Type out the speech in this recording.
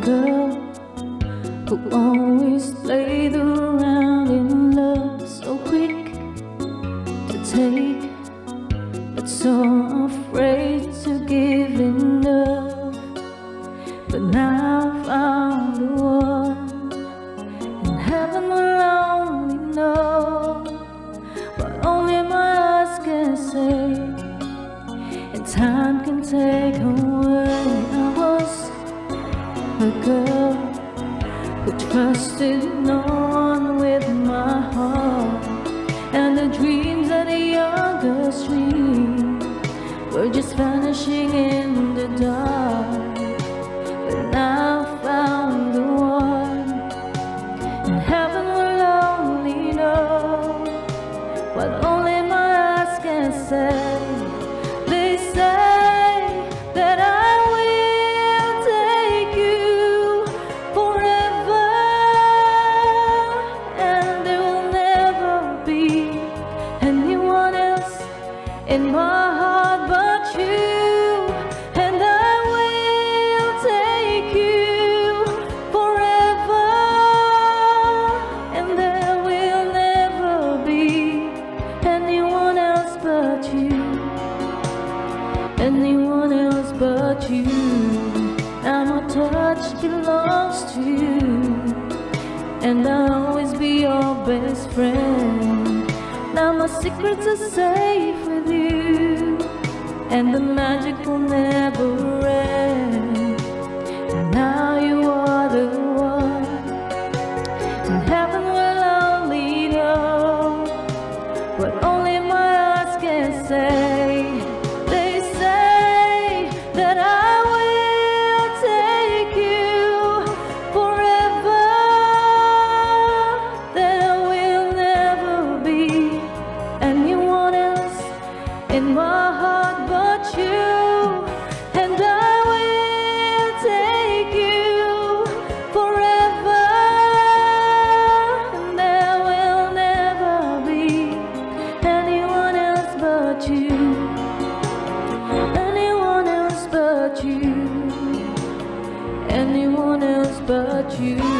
girl who always played around in love, so quick to take, but so afraid to give enough. But now I found the one, and heaven will only know what only my eyes can say, and time can take away. I was a girl who trusted no one with my heart, and the dreams that the youngest dream were just vanishing in the dark. But now I found the one, and heaven will only know what only my eyes can say. They say that I will take you forever, and there will never be anyone else in my heart but you. And I will take you forever, and there will never be anyone else but you, anyone else but you. Now my touch belongs to you, and I'll always be your best friend. Now my secrets are safe with you, and the magic will never end. And now you are the one, and heaven will only know what only my eyes can say. They say that I will take you forever, there will never be anyone else in my heart but you. And I will take you forever, and there will never be anyone else but you, anyone else but you, anyone else but you.